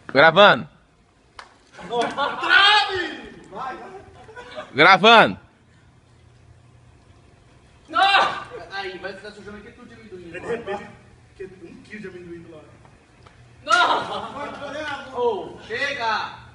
Gravando. Trave! Vai. Gravando. Aí, vai estar sujando aqui tudo de amendoim. De repente, 1 quilo de amendoim do lado. Não! Oh, chega!